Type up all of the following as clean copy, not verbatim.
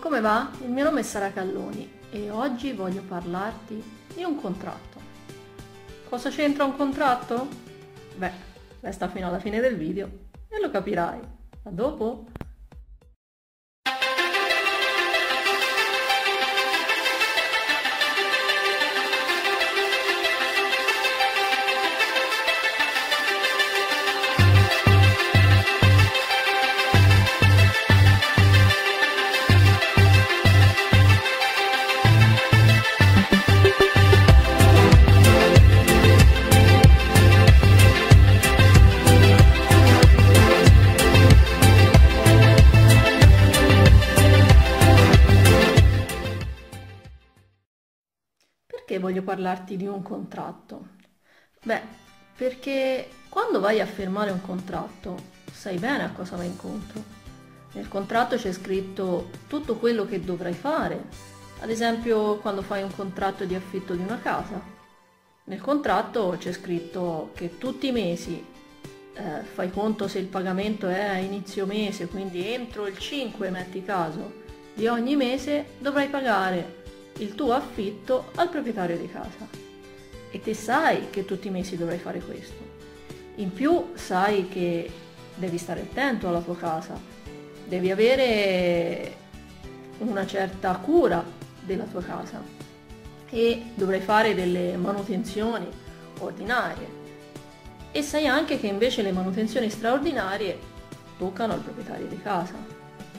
come va? Il mio nome è Sara Calloni e oggi voglio parlarti di un contratto. Cosa c'entra un contratto? Beh, resta fino alla fine del video e lo capirai. A dopo! Perché voglio parlarti di un contratto? Beh, perché quando vai a firmare un contratto sai bene a cosa vai incontro. Nel contratto c'è scritto tutto quello che dovrai fare, ad esempio quando fai un contratto di affitto di una casa. Nel contratto c'è scritto che tutti i mesi, fai conto se il pagamento è a inizio mese, quindi entro il 5, metti caso, di ogni mese dovrai pagare il tuo affitto al proprietario di casa. E te sai che tutti i mesi dovrai fare questo. In più sai che devi stare attento alla tua casa, devi avere una certa cura della tua casa e dovrai fare delle manutenzioni ordinarie. E sai anche che invece le manutenzioni straordinarie toccano al proprietario di casa.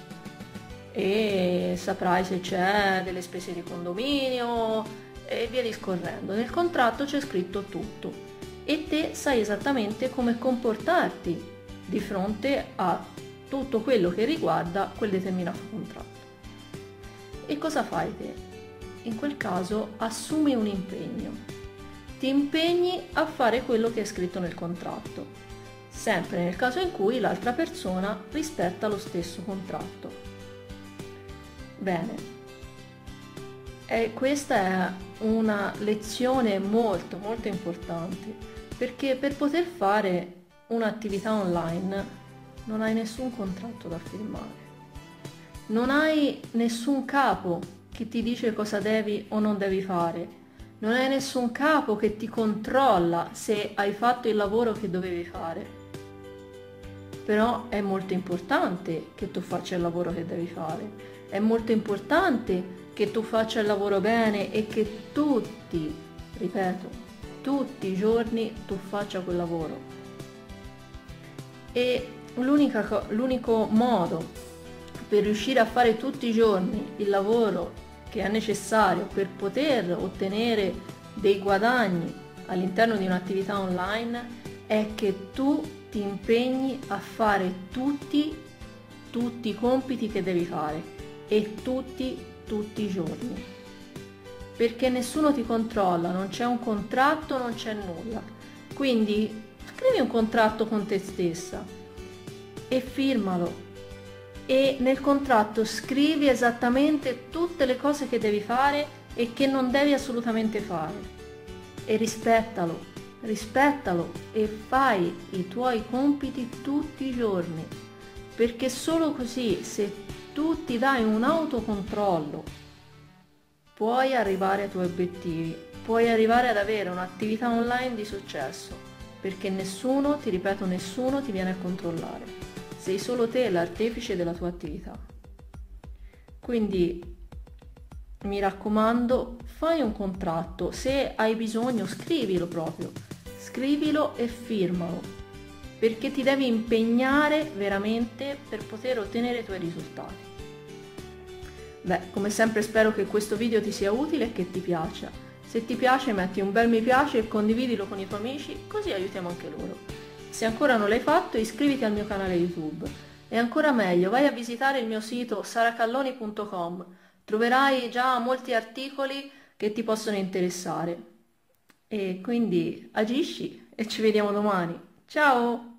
E saprai se c'è delle spese di condominio e via discorrendo. Nel contratto c'è scritto tutto e te sai esattamente come comportarti di fronte a tutto quello che riguarda quel determinato contratto. E cosa fai te? In quel caso assumi un impegno. Ti impegni a fare quello che è scritto nel contratto, sempre nel caso in cui l'altra persona rispetta lo stesso contratto. Bene, questa è una lezione molto importante, perché per poter fare un'attività online non hai nessun contratto da firmare, non hai nessun capo che ti dice cosa devi o non devi fare, non hai nessun capo che ti controlla se hai fatto il lavoro che dovevi fare. Però è molto importante che tu faccia il lavoro che devi fare. È molto importante che tu faccia il lavoro bene e che tutti, ripeto, tutti i giorni tu faccia quel lavoro. E l'unico modo per riuscire a fare tutti i giorni il lavoro che è necessario per poter ottenere dei guadagni all'interno di un'attività online è che tu ti impegni a fare tutti i compiti che devi fare e tutti i giorni, perché nessuno ti controlla, non c'è un contratto, non c'è nulla. Quindi scrivi un contratto con te stessa e firmalo, e nel contratto scrivi esattamente tutte le cose che devi fare e che non devi assolutamente fare, e rispettalo e fai i tuoi compiti tutti i giorni, perché solo così, se tu ti dai un autocontrollo, puoi arrivare ai tuoi obiettivi, puoi arrivare ad avere un'attività online di successo, perché nessuno, ti ripeto, nessuno ti viene a controllare, sei solo te l'artefice della tua attività. Quindi mi raccomando, fai un contratto, se hai bisogno scrivilo proprio, scrivilo e firmalo, perché ti devi impegnare veramente per poter ottenere i tuoi risultati. Beh, come sempre spero che questo video ti sia utile e che ti piaccia. Se ti piace metti un bel mi piace e condividilo con i tuoi amici, così aiutiamo anche loro. Se ancora non l'hai fatto, iscriviti al mio canale YouTube. E ancora meglio, vai a visitare il mio sito saracalloni.com. Troverai già molti articoli che ti possono interessare. E quindi agisci e ci vediamo domani. Ciao!